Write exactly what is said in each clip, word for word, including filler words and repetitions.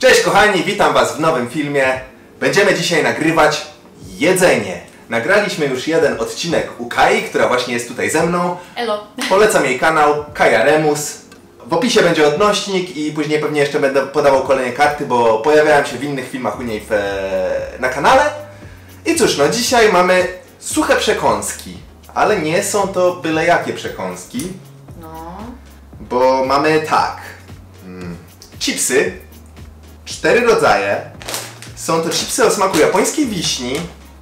Cześć kochani, witam was w nowym filmie. Będziemy dzisiaj nagrywać jedzenie. Nagraliśmy już jeden odcinek u Kai, która właśnie jest tutaj ze mną. Elo. Polecam jej kanał Kaja Remus. W opisie będzie odnośnik i później pewnie jeszcze będę podawał kolejne karty, bo pojawiałem się w innych filmach u niej w, na kanale. I cóż, no dzisiaj mamy suche przekąski, ale nie są to byle jakie przekąski. No. Bo mamy tak, mm, chipsy, cztery rodzaje. Są to chipsy o smaku japońskiej wiśni,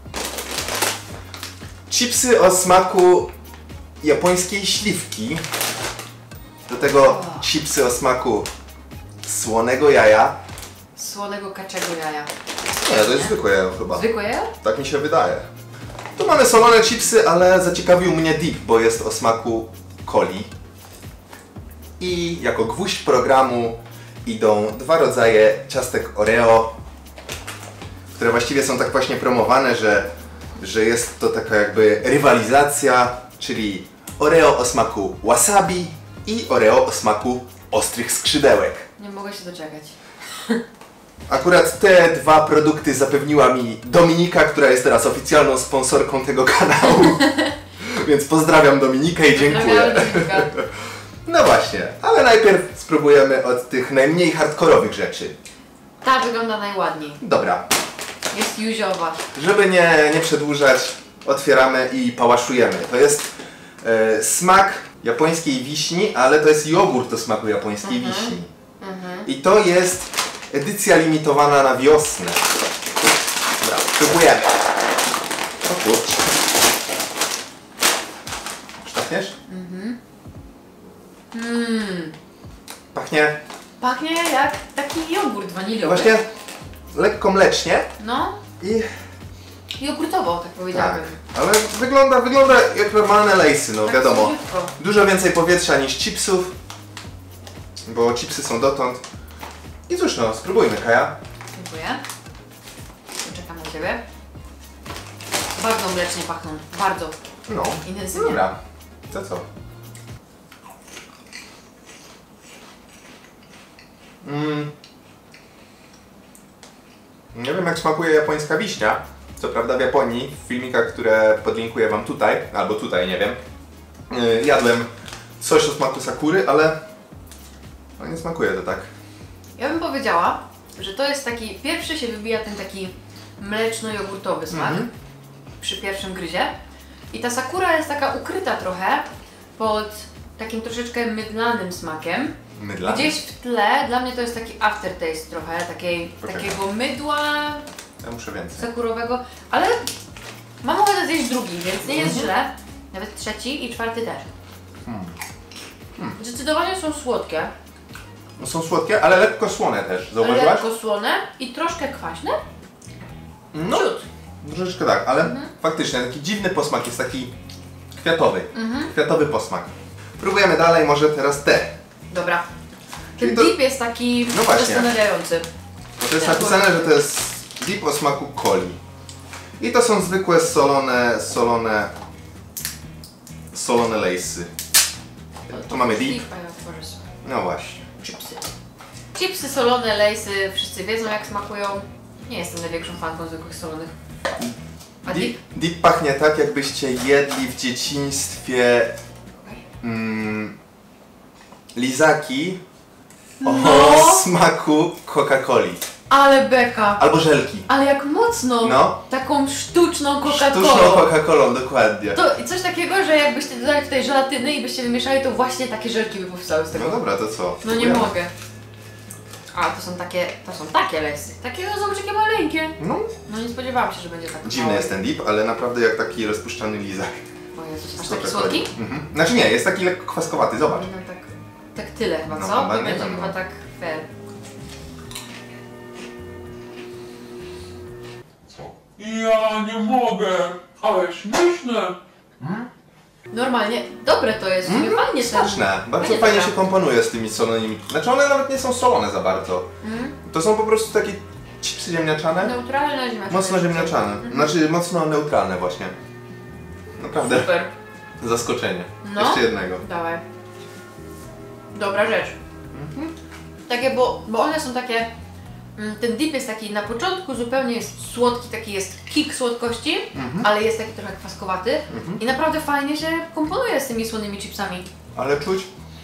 chipsy o smaku japońskiej śliwki, do tego chipsy o smaku słonego jaja. Słonego kaczego jaja. Nie, to jest zwykłe jajo chyba. Zwykłe jajo? Tak mi się wydaje. Tu mamy solone chipsy, ale zaciekawił mnie dip, bo jest o smaku coli. I jako gwóźdź programu idą dwa rodzaje ciastek Oreo, które właściwie są tak właśnie promowane, że, że jest to taka jakby rywalizacja, czyli Oreo o smaku wasabi i Oreo o smaku ostrych skrzydełek. Nie mogę się doczekać. Akurat te dwa produkty zapewniła mi Dominika, która jest teraz oficjalną sponsorką tego kanału. Więc pozdrawiam Dominikę i dziękuję. No właśnie, ale najpierw spróbujemy od tych najmniej hardkorowych rzeczy. Ta wygląda najładniej. Dobra. Jest józiowa. Żeby nie, nie przedłużać, otwieramy i pałaszujemy. To jest e, smak japońskiej wiśni, ale to jest jogurt o smaku japońskiej Mhm. wiśni. Mhm. I to jest edycja limitowana na wiosnę. Dobra, spróbujemy. O kurczę. Sztachniesz? Mhm. Mmm. Pachnie Pachnie jak taki jogurt waniliowy. właśnie lekko mlecznie No. i Jogurtowo, tak tak, powiedziałabym. ale wygląda, wygląda jak normalne lejsy, no Tak wiadomo. słodko. Dużo więcej powietrza niż chipsów, bo chipsy są dotąd. I cóż no, spróbujmy, Kaja. Dziękuję. Czekam na ciebie. Bardzo mlecznie pachną. Bardzo. No, Intensywnie. dobra. To co? Mm. Nie wiem jak smakuje japońska wiśnia. Co prawda w Japonii, w filmikach, które podlinkuję wam tutaj, albo tutaj, nie wiem, yy, jadłem coś o smaku sakury, ale no nie smakuje to tak. Ja bym powiedziała, że to jest taki, pierwszy się wybija ten taki mleczno-jogurtowy smak Mhm. przy pierwszym gryzie. I ta sakura jest taka ukryta trochę pod takim troszeczkę mydlanym smakiem. Mydlany. Gdzieś w tle, dla mnie to jest taki aftertaste trochę, takiej, Okej. takiego mydła Ja muszę więcej. sakurowego, ale mam ochotę zjeść drugi, więc nie jest Mhm. źle. Nawet trzeci i czwarty też. Hmm. Hmm. Zdecydowanie są słodkie, No są słodkie, ale lekko słone też, ale zauważyłaś? lekko słone i troszkę kwaśne. No, Ciut. troszeczkę tak, ale Mhm. faktycznie taki dziwny posmak, jest taki kwiatowy. Mhm. Kwiatowy posmak. Próbujemy dalej, może teraz te. Dobra. Czyli Ten to- dip jest taki No właśnie. zastanawiający. Bo to jest napisane, że to jest dip o smaku coli. I to są zwykłe solone, solone, solone lejsy. Tu mamy dip. a ja otworzę sobie. No właśnie. Chipsy. Chipsy solone, lejsy, wszyscy wiedzą jak smakują. Nie jestem największą fanką zwykłych solonych. A Dip, dip? dip pachnie tak, jakbyście jedli w dzieciństwie mm, lizaki o No. smaku Coca-Coli. Ale beka. Albo żelki. Ale jak mocno. No. Taką sztuczną Sztuczną Coca-Colą. Coca-Colą, dokładnie. To coś takiego, że jakbyście dodali tutaj żelatyny i byście wymieszali, to właśnie takie żelki by powstały z tego. No dobra, to co? No nie Spróbujemy. mogę. A, to są takie, to są takie lesy. Takie, no zobacz, jakie maleńkie. No, No nie spodziewałam się, że będzie tak dziwny mały. jest ten dip, ale naprawdę jak taki rozpuszczany lizak. O Jezus, aż Z taki Coca-Coli. słodki? Mhm. Znaczy nie, jest taki lekko kwaskowaty, zobacz. No tak, tak tyle chyba, No, co? chyba To nie będzie wiem, chyba no. tak fair. Ja nie mogę, ale śmieszne. Normalnie, dobre to jest, mm, fajnie ten. Smaczne. Bardzo Fajnie fajnie taka. się komponuje z tymi solonymi. Znaczy one nawet nie są solone za bardzo. Mm, To są po prostu takie chipsy ziemniaczane. neutralne ziemniaczane. Mocno ziemniaczane. Mhm. Znaczy mocno neutralne właśnie. Naprawdę. Super. Zaskoczenie. No. Jeszcze jednego. Dawaj. Dobra rzecz. Mhm. Takie, bo, bo one są takie Mm, Ten dip jest taki na początku zupełnie jest słodki, taki jest kick słodkości, Mhm. ale jest taki trochę kwaskowaty Mhm. i naprawdę fajnie się komponuje z tymi słonymi chipsami. Ale czuć...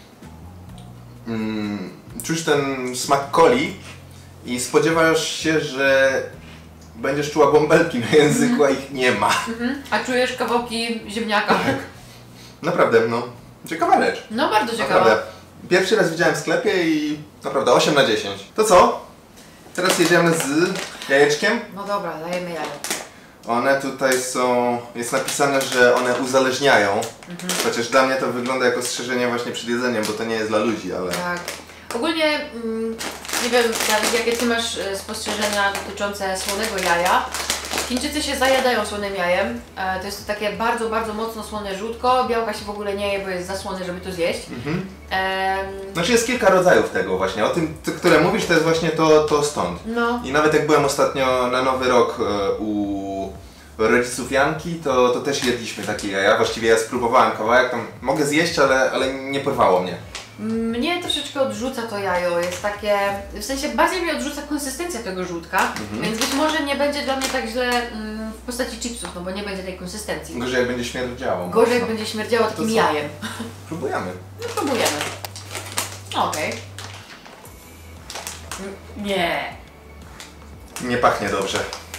Mm, czuć ten smak coli i spodziewasz się, że będziesz czuła bąbelki na języku, a ich nie ma. Mhm. A czujesz kawałki ziemniaka? Tak. Naprawdę, no, ciekawa rzecz. No bardzo ciekawa. Naprawdę. Pierwszy raz widziałem w sklepie i naprawdę osiem na dziesięć. To co? Teraz jedziemy z jajeczkiem. No dobra, dajemy jajo. One tutaj są, jest napisane, że one uzależniają. Mhm. Chociaż dla mnie to wygląda jako strzeżenie właśnie przed jedzeniem, bo to nie jest dla ludzi, ale... Tak. Ogólnie, mm, nie wiem, Dawid, jakie ty masz e, spostrzeżenia dotyczące słonego jaja. Chińczycy się zajadają słonym jajem. E, to jest to takie bardzo, bardzo mocno słone żółtko. Białka się w ogóle nie je, bo jest za słone, żeby to zjeść. Mhm. Em, Znaczy jest kilka rodzajów tego właśnie. O tym, ty- które mówisz, to jest właśnie to, to stąd. no, I nawet jak byłem ostatnio na Nowy Rok e, u rodziców Janki, to, to też jedliśmy takie jaja. Właściwie ja spróbowałem kawałek, tam mogę zjeść, ale, ale nie porwało mnie. mnie troszeczkę odrzuca to jajo. Jest takie, w sensie bardziej mnie odrzuca konsystencja tego żółtka, Mhm. więc być może nie będzie dla mnie tak źle mm, w postaci chipsów, no bo nie będzie tej konsystencji. Gorzej jak będzie śmierdziało. Gorzej jak mocno. będzie śmierdziało takim co? jajem. Próbujemy. No próbujemy. Okej. N- Nie. Nie pachnie dobrze.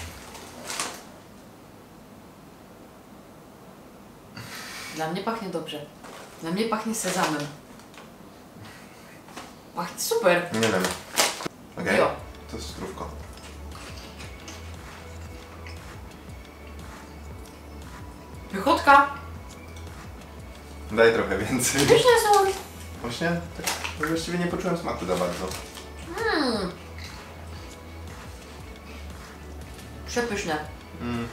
Dla mnie pachnie dobrze. Dla mnie pachnie sezamem. Pachnie super. Nie wiem. Okej. Jo. To jest zdrówko. Pychotka. Daj trochę więcej. Pyszne są. Właśnie tak właściwie nie poczułem smaku za bardzo. Mm. Przepyszne. Mm.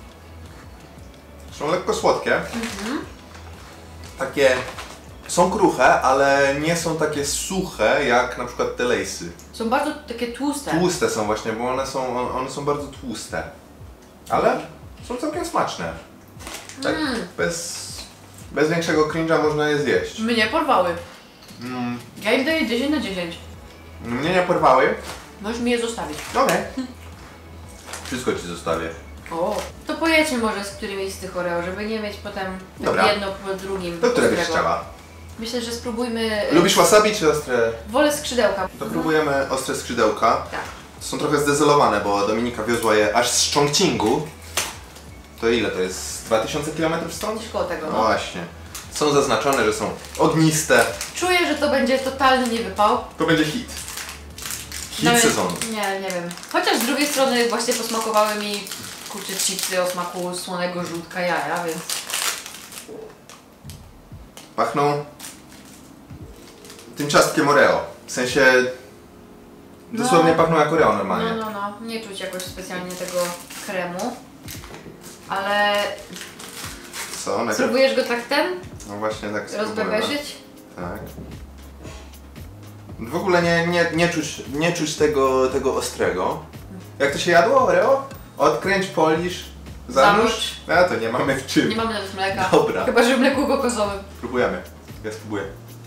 Są lekko słodkie. Takie są kruche, ale nie są takie suche jak na przykład te lejsy. Są bardzo takie tłuste. Tłuste są właśnie, bo one są, one są bardzo tłuste. Ale są całkiem smaczne. Tak, Mm. bez, bez większego cringe'a można je zjeść. Mnie porwały. Mm, Ja im daję dziesięć na dziesięć. mnie nie porwały. Możesz mi je zostawić. Okej. Wszystko ci zostawię. O. To pojedźmy może z którymiś z tych Oreo, żeby nie mieć potem tak Dobra. jedno po drugim. To które byś ostrego. chciała? Myślę, że spróbujmy... y, Lubisz wasabi czy ostre? Wolę skrzydełka. To próbujemy ostre skrzydełka. Tak. Są trochę zdezelowane, bo Dominika wiozła je aż z Chongqingu. To ile to jest? dwa tysiące kilometrów stąd? Coś koło tego, No no. właśnie. Są zaznaczone, że są ogniste. Czuję, że to będzie totalny niewypał. To będzie hit. Hit Nawet- sezonu. Nie, nie wiem. Chociaż z drugiej strony właśnie posmakowały mi kurczę chipsy o smaku słonego żółtka jaja, więc... Pachną tym ciastkiem Oreo. W sensie dosłownie No. pachną jak Oreo normalnie. No, no, no. Nie czuć jakoś specjalnie tego kremu. Ale Co? Najpierw... spróbujesz go tak ten? No właśnie tak spróbujemy. Rozbebeżyć? Tak. W ogóle nie, nie, nie czuć, nie czuć tego, tego ostrego. Jak to się jadło, Oreo? Odkręć, polisz, zanurz. A to nie mamy w czym. Nie mamy nawet mleka. Dobra. Chyba, że w mleku kokosowym. Próbujemy. Ja spróbuję.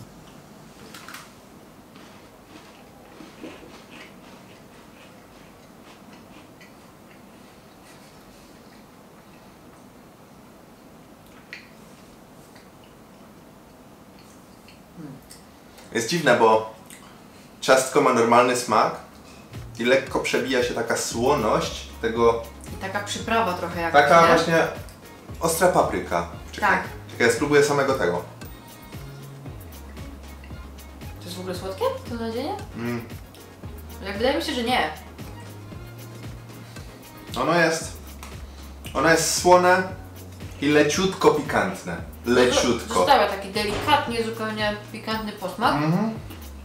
Jest dziwne, bo ciastko ma normalny smak i lekko przebija się taka słoność tego, I taka przyprawa trochę jakaś, taka nie? właśnie ostra papryka. Czekaj, Tak. czekaj, ja spróbuję samego tego. To jest w ogóle słodkie? To nadzieję? Mm. Jak wydaje mi się, że nie. Ono jest, ono jest słone i leciutko pikantne. Leciutko. Zostawia taki delikatnie, zupełnie pikantny posmak. Mhm.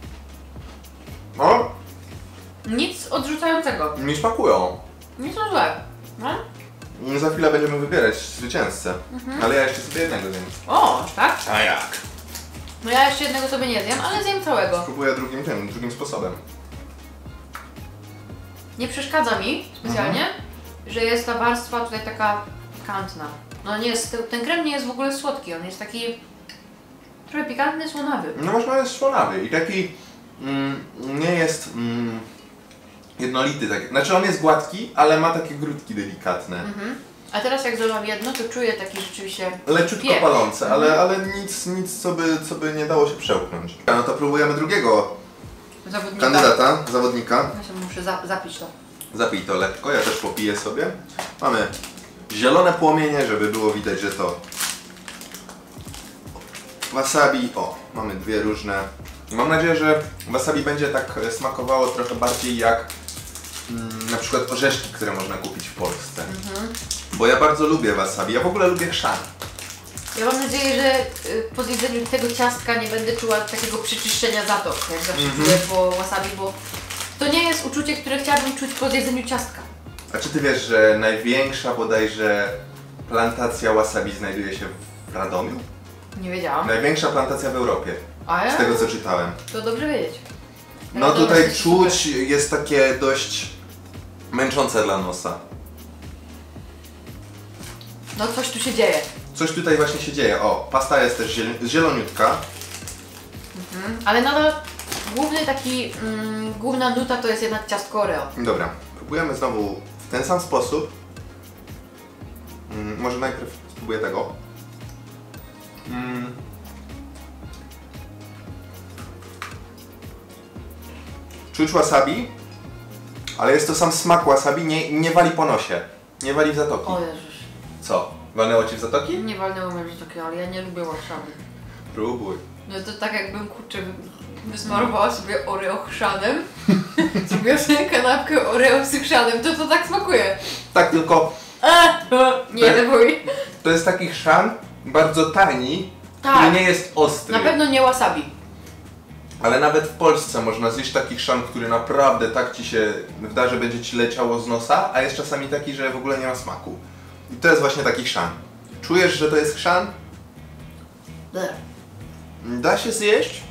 O, Nic odrzucającego. mi smakują. Nie są złe. No? Za chwilę będziemy wybierać zwycięzcę. Ale ja jeszcze sobie jednego zjem. O, aż tak? A jak? No ja jeszcze jednego sobie nie zjem, ale zjem całego. Spróbuję drugim tym, drugim sposobem. Nie przeszkadza mi specjalnie, że jest ta warstwa tutaj taka pikantna. No nie jest, ten krem nie jest w ogóle słodki, on jest taki trochę pikantny, słonawy. No właśnie on jest słonawy i taki mm, nie jest mm, jednolity. Tak. Znaczy on jest gładki, ale ma takie grudki delikatne. Mhm. A teraz jak złamam jedno, to czuję taki rzeczywiście Leciutko pieprz. palące, Mhm. ale, ale nic, nic co, by, co by nie dało się przełknąć. No to próbujemy drugiego Zawodnika. kandydata, zawodnika. Ja sobie muszę za zapić to. Zapij to lekko, ja też popiję sobie. Mamy zielone płomienie, żeby było widać, że to wasabi. O, mamy dwie różne. Mam nadzieję, że wasabi będzie tak smakowało trochę bardziej jak mm, na przykład orzeszki, które można kupić w Polsce. Mhm. Bo ja bardzo lubię wasabi, ja w ogóle lubię chrzan. Ja mam nadzieję, że y, po zjedzeniu tego ciastka nie będę czuła takiego przeczyszczenia zatok, jak zawsze Mhm. czuję po wasabi, bo to nie jest uczucie, które chciałabym czuć po zjedzeniu ciastka. A czy ty wiesz, że największa bodajże plantacja wasabi znajduje się w Radomiu? Nie wiedziałam. Największa plantacja w Europie, A ja? z tego co czytałem. To dobrze wiedzieć. No Radom tutaj jest czuć super. jest takie dość męczące dla nosa. No coś tu się dzieje. Coś tutaj właśnie się dzieje. O, pasta jest też ziel zieloniutka. Mhm. Ale nadal główny taki, mm, główna nuta to jest jednak ciastko Oreo. Dobra, próbujemy znowu w ten sam sposób. Mm, może najpierw spróbuję tego. Mm. Czuć wasabi, ale jest to sam smak wasabi, nie, nie wali po nosie. Nie wali w zatoki. O Jezus. Co? Walnęło ci w zatoki? Nie walnęło mnie takie, ale ja nie lubię wasabi. Próbuj. No to tak jakbym, kurczę, wy- wysmarowała sobie Oreo chrzanem, zrobiła sobie kanapkę Oreo z chrzanem, to to tak smakuje. Tak, tylko A, nie, nie bój. to jest taki chrzan bardzo tani, Tak. który nie jest ostry. Na pewno nie wasabi. Ale nawet w Polsce można zjeść taki chrzan, który naprawdę tak ci się wyda, że będzie ci leciało z nosa, a jest czasami taki, że w ogóle nie ma smaku. I to jest właśnie taki chrzan. Czujesz, że to jest chrzan? Bleh. Da się zjeść,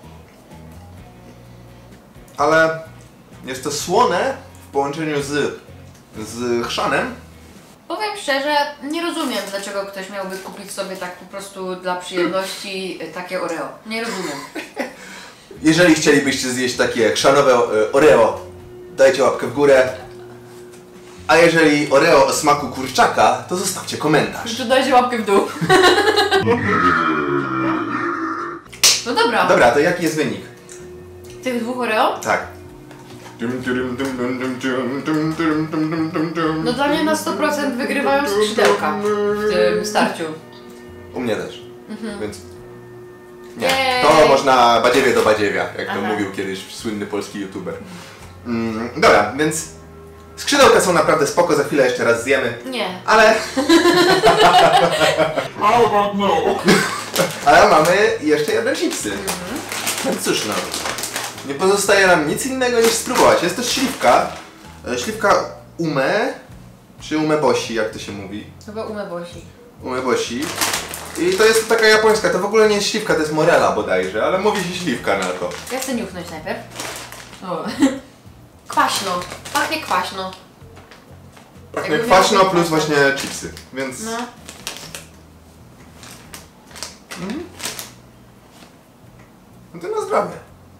ale jest to słone w połączeniu z, z chrzanem. Powiem szczerze, nie rozumiem, dlaczego ktoś miałby kupić sobie tak po prostu dla przyjemności y, takie Oreo. Nie rozumiem. Jeżeli chcielibyście zjeść takie chrzanowe e, Oreo, dajcie łapkę w górę. A jeżeli Oreo o smaku kurczaka, to zostawcie komentarz. Jeszcze dajcie łapkę w dół. No dobra, Dobra, to jaki jest wynik? tych dwóch Oreo? Tak. No dla mnie na sto procent wygrywają skrzydełka w tym starciu. U mnie też. Więc nie. Jej. To można badziewie do badziewia, jak to Aha. mówił kiedyś słynny polski youtuber. Mm, dobra, więc skrzydełka są naprawdę spoko, za chwilę jeszcze raz zjemy. Nie. Ale, How about no? ale mamy jeszcze jedne chipsy. Więc cóż no, nie pozostaje nam nic innego niż spróbować. Jest to śliwka. E, Śliwka ume, czy umeboshi, jak to się mówi. Chyba umebosi. Umeboshi. I to jest taka japońska, to w ogóle nie jest śliwka, to jest morela bodajże, ale mówi się śliwka na to. Ja chcę niuchnąć najpierw. O. Kwaśno. Pachnie kwaśno. Pachnie Jakby kwaśno miało być plus kwaśno. właśnie chipsy, więc... No. No to na zdrowie.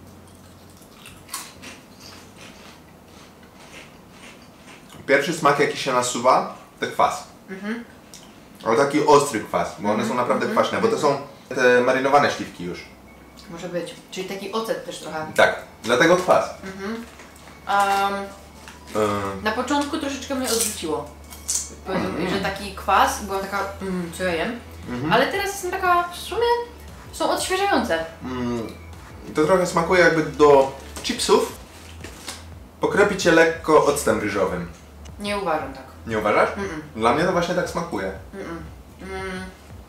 Pierwszy smak jaki się nasuwa, to kwas. Mhm. Ale taki ostry kwas, bo one są naprawdę kwaśne, bo to są te marynowane śliwki już. Może być. Czyli taki ocet też trochę. Tak, dlatego kwas. Um, Ym, na początku troszeczkę mnie odrzuciło. Powiem, że taki kwas, byłam taka, mm, co ja jem. Ale teraz jestem taka, w sumie są odświeżające. mm, to trochę smakuje jakby do chipsów pokropić cię lekko octem ryżowym. Nie uważam tak. Nie uważasz? Mm-mm. Dla mnie to właśnie tak smakuje. Mm-mm. Mm.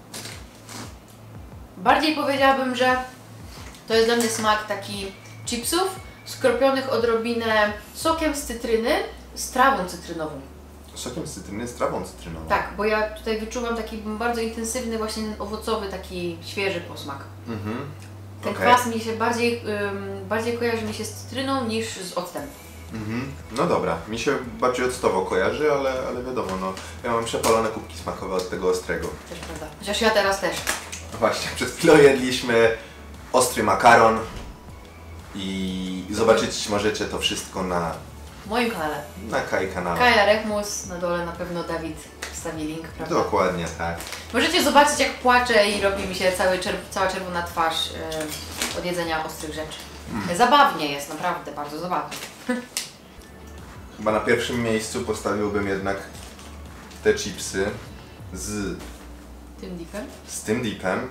Bardziej powiedziałabym, że to jest dla mnie smak taki chipsów skropionych odrobinę sokiem z cytryny z trawą cytrynową. Sokiem z cytryny z trawą cytrynową. Tak, bo ja tutaj wyczuwam taki bardzo intensywny, właśnie owocowy, taki świeży posmak. Mhm. Ten Okej. kwas mi się bardziej, ym, bardziej kojarzy mi się z cytryną niż z octem. Mhm. No dobra, mi się bardziej octowo kojarzy, ale, ale wiadomo, no ja mam przepalone kubki smakowe od tego ostrego. Też prawda. Chociaż ja teraz też. Właśnie, przed chwilą jedliśmy ostry makaron i zobaczyć możecie to wszystko na w moim kanale. Na Kai kanale. Kaja Rechmus, na dole na pewno Dawid wstawi link, prawda? Dokładnie tak. Możecie zobaczyć, jak płaczę i robi mi się cały czerw cała czerwona twarz yy, od jedzenia ostrych rzeczy. Mm. Zabawnie jest, naprawdę, bardzo zabawnie. Chyba na pierwszym miejscu postawiłbym jednak te chipsy z tym dipem. Z tym dipem.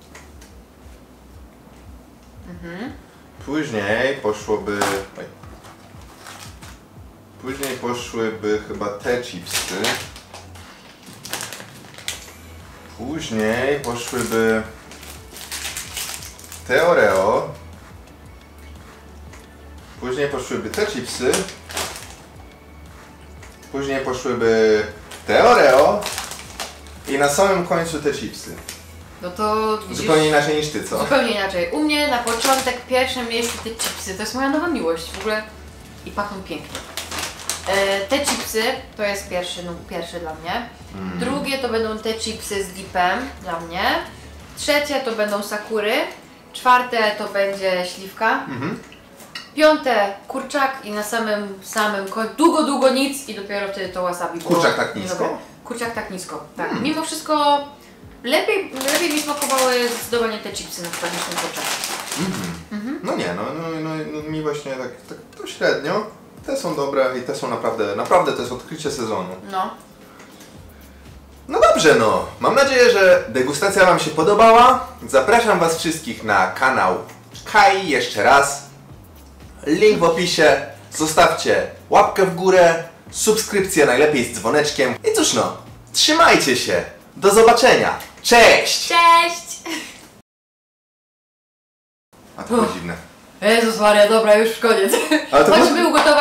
Mhm. Później poszłoby... Oj. Później poszłyby chyba te chipsy. Później poszłyby te Oreo. Później poszłyby te chipsy. Później poszłyby te Oreo. I na samym końcu te chipsy. No to widzisz, zupełnie inaczej niż ty, co? Zupełnie inaczej. U mnie na początek pierwsze miejsce te chipsy. To jest moja nowa miłość w ogóle. I pachną pięknie. E, te chipsy to jest pierwszy, no, pierwszy dla mnie. Mm. Drugie to będą te chipsy z dipem dla mnie. Trzecie to będą sakury. Czwarte to będzie śliwka. Mm-hmm. Piąte kurczak i na samym samym końcu długo, długo nic i dopiero wtedy to wasabi. Kurczak tak nisko? Kurczak tak nisko, tak. Mm. Mimo wszystko lepiej, lepiej mi smakowały zdecydowanie te chipsy na przykład niż ten kurczak. Mm-hmm. Mm-hmm. No nie, no, no, no, no mi właśnie tak, tak to średnio. Te są dobre i te są naprawdę, naprawdę to jest odkrycie sezonu. No. No dobrze, no. Mam nadzieję, że degustacja Wam się podobała. Zapraszam Was wszystkich na kanał Kai jeszcze raz. Link w opisie. Zostawcie łapkę w górę, subskrypcję najlepiej z dzwoneczkiem. I cóż no, trzymajcie się. Do zobaczenia. Cześć! Cześć! A to było dziwne. Jezus Maria, dobra, już koniec. Ale to Choć może... był gotowy